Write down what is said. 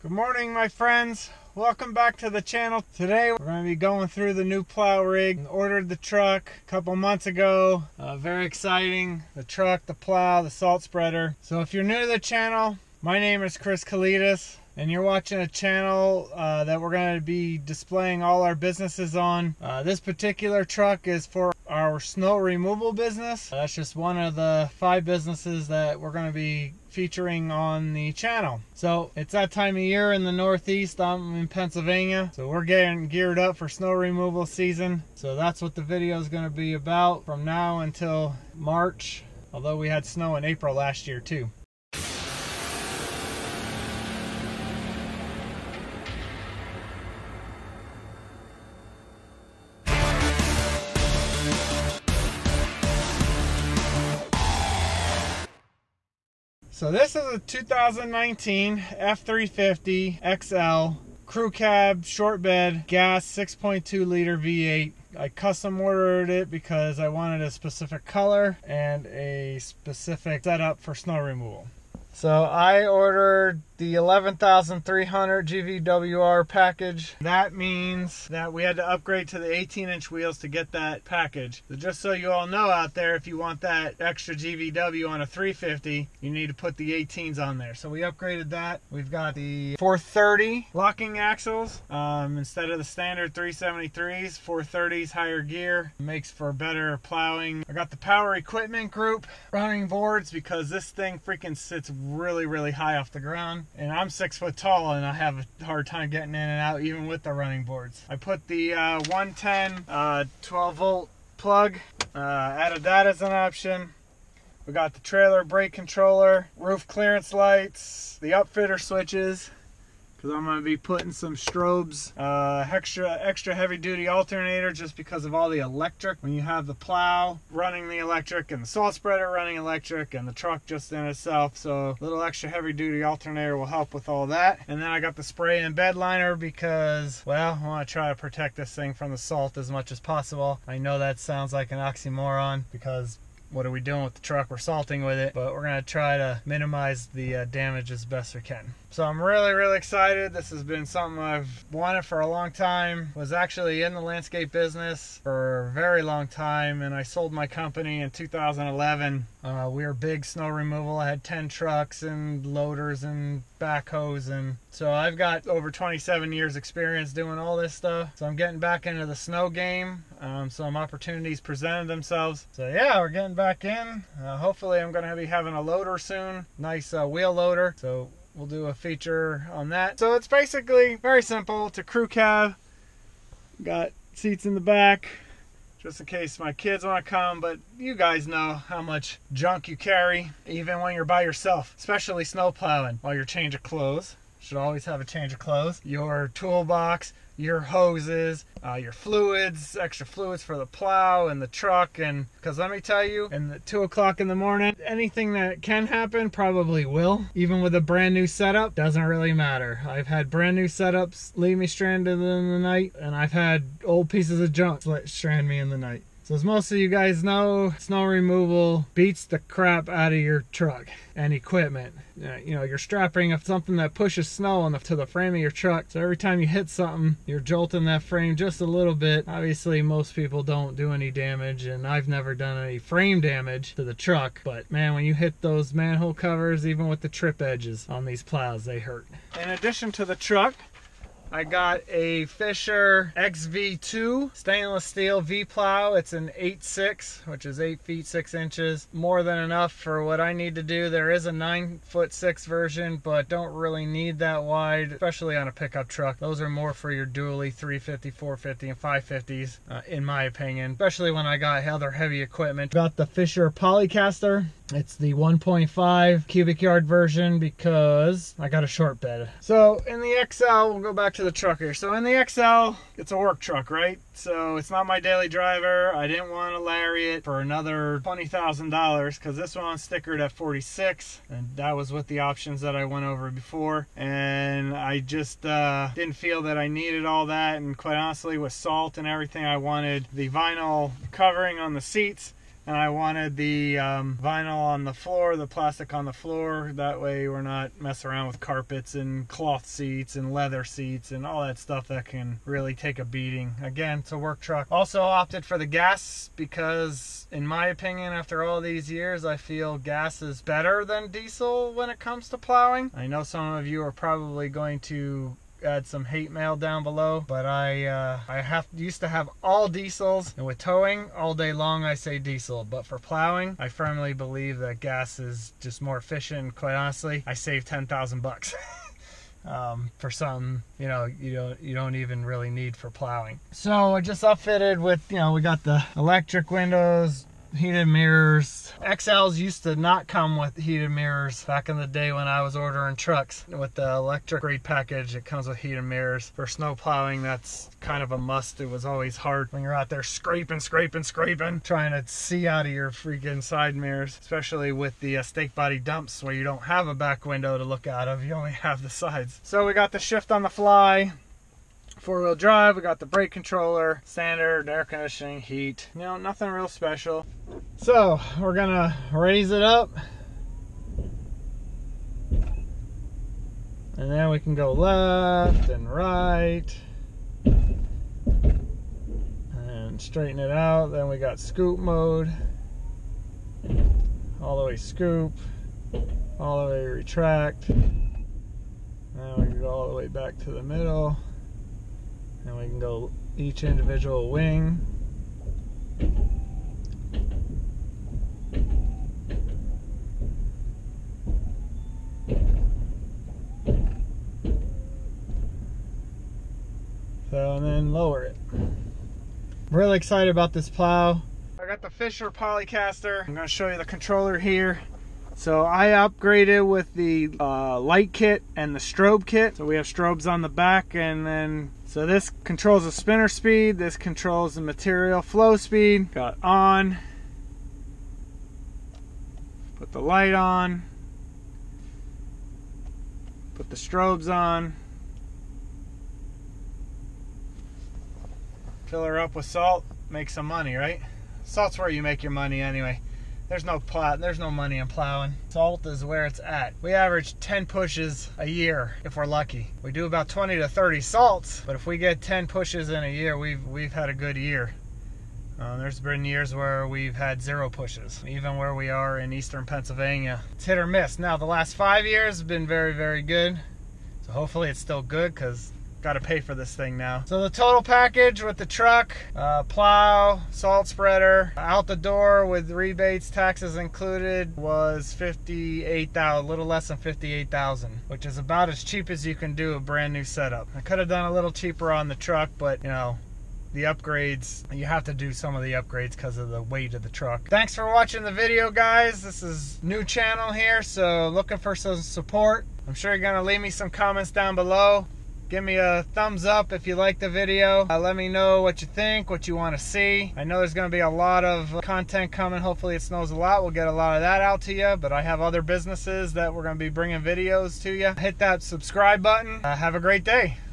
Good morning, my friends. Welcome back to the channel. Today we're going to be going through the new plow rig. Ordered the truck a couple months ago. Very exciting. The truck, the plow, the salt spreader. So if you're new to the channel, my name is Colitas, and you're watching a channel that we're going to be displaying all our businesses on. This particular truck is for our snow removal business. That's just one of the 5 businesses that we're going to be featuring on the channel. So it's that time of year in the Northeast. I'm in Pennsylvania, so we're getting geared up for snow removal season. So that's what the video is going to be about from now until March, although we had snow in April last year too. So this is a 2019 F350 XL crew cab, short bed, gas, 6.2 liter V8. I custom ordered it because I wanted a specific color and a specific setup for snow removal. So I ordered the 11,300 GVWR package. That means that we had to upgrade to the 18-inch wheels to get that package. So just so you all know out there, if you want that extra GVW on a 350, you need to put the 18s on there. So we upgraded that. We've got the 430 locking axles instead of the standard 373s. 430s higher gear, makes for better plowing. I got the power equipment group running boards because this thing freaking sits really high off the ground. And I'm 6 foot tall and I have a hard time getting in and out even with the running boards. I put the 110 12 volt plug, added that as an option. We got the trailer brake controller, roof clearance lights, the upfitter switches, because I'm going to be putting some strobes, extra heavy duty alternator just because of all the electric. When you have the plow running the electric and the salt spreader running electric and the truck just in itself, so a little extra heavy duty alternator will help with all that. And then I got the spray and bed liner because, well, I want to try to protect this thing from the salt as much as possible. I know that sounds like an oxymoron because what are we doing with the truck? We're salting with it, but we're going to try to minimize the damage as best we can. So I'm really excited. This has been something I've wanted for a long time. Was actually in the landscape business for a very long time, and I sold my company in 2011. We were big snow removal. I had 10 trucks and loaders and backhoes, and so I've got over 27 years experience doing all this stuff. So I'm getting back into the snow game. Some opportunities presented themselves. So yeah, we're getting back in. Hopefully I'm going to be having a loader soon. Nice wheel loader. So we'll do a feature on that. So it's basically very simple. It's a crew cab. Got seats in the back just in case my kids want to come, but you guys know how much junk you carry even when you're by yourself, especially snow plowing. While your change of clothes, should always have a change of clothes, your toolbox, your hoses, your fluids, extra fluids for the plow and the truck. And because let me tell you, in the 2 o'clock in the morning, anything that can happen probably will. Even with a brand new setup, doesn't really matter. I've had brand new setups leave me stranded in the night, and I've had old pieces of junk strand me in the night. So as most of you guys know, snow removal beats the crap out of your truck and equipment. You know, you're strapping up something that pushes snow to the frame of your truck. So every time you hit something, you're jolting that frame just a little bit. Obviously, most people don't do any damage, and I've never done any frame damage to the truck. But man, when you hit those manhole covers, even with the trip edges on these plows, they hurt. In addition to the truck, I got a Fisher XV2 stainless steel V-Plow. It's an 8.6, which is 8 feet 6 inches. More than enough for what I need to do. There is a 9'6" version, but don't really need that wide, especially on a pickup truck. Those are more for your dually 350, 450, and 550s, in my opinion, especially when I got other heavy equipment. Got the Fisher Polycaster. It's the 1.5 cubic yard version because I got a short bed. So in the XL, we'll go back to the truck here. So in the XL, it's a work truck, right? So it's not my daily driver. I didn't want to lariat for another $20,000 because this one's stickered at 46, and that was with the options that I went over before. And I just didn't feel that I needed all that. And quite honestly, with salt and everything, I wanted the vinyl covering on the seats And I wanted the vinyl on the floor, the plastic on the floor. That way we're not messing around with carpets and cloth seats and leather seats and all that stuff that can really take a beating. Again, it's a work truck. Also opted for the gas because, in my opinion, after all these years, I feel gas is better than diesel when it comes to plowing. I know some of you are probably going to add some hate mail down below, but I used to have all diesels, and with towing all day long I say diesel, but for plowing I firmly believe that gas is just more efficient. And quite honestly, I saved 10,000 bucks for something you don't even really need for plowing. So I just upfitted with, we got the electric windows, heated mirrors. XLs used to not come with heated mirrors back in the day when I was ordering trucks. With the electric grade package, it comes with heated mirrors. For snow plowing, that's kind of a must. It was always hard when you're out there scraping, trying to see out of your freaking side mirrors, especially with the stake body dumps where you don't have a back window to look out of, you only have the sides. So we got the shift on the fly, 4-wheel drive, we got the brake controller, standard air conditioning, heat, nothing real special. So we're gonna raise it up, and then we can go left and right and straighten it out. Then we got scoop mode, all the way scoop, all the way retract, and we can go all the way back to the middle. And we can go each individual wing. So, and then lower it. I'm really excited about this plow. I got the Fisher Polycaster. I'm going to show you the controller here. So I upgraded with the light kit and the strobe kit. So we have strobes on the back, and then so this controls the spinner speed, this controls the material flow speed. Got on, put the light on, put the strobes on, fill her up with salt, make some money, right? Salt's where you make your money anyway. There's no money in plowing. Salt is where it's at. We average 10 pushes a year if we're lucky. We do about 20 to 30 salts, but if we get 10 pushes in a year, we've had a good year. There's been years where we've had 0 pushes, even where we are in eastern Pennsylvania. It's hit or miss. Now the last 5 years have been very, very good. So hopefully it's still good, because got to pay for this thing now. So the total package with the truck, plow, salt spreader, out the door with rebates, taxes included, was $58,000, a little less than $58,000, which is about as cheap as you can do a brand new setup. I could have done a little cheaper on the truck, but the upgrades, you have to do some of the upgrades because of the weight of the truck. Thanks for watching the video, guys. This is new channel here, so looking for some support. I'm sure you're gonna leave me some comments down below. Give me a thumbs up if you like the video. Let me know what you think, what you want to see. I know there's going to be a lot of content coming. Hopefully it snows a lot. We'll get a lot of that out to you. But I have other businesses that we're going to be bringing videos to you. Hit that subscribe button. Have a great day.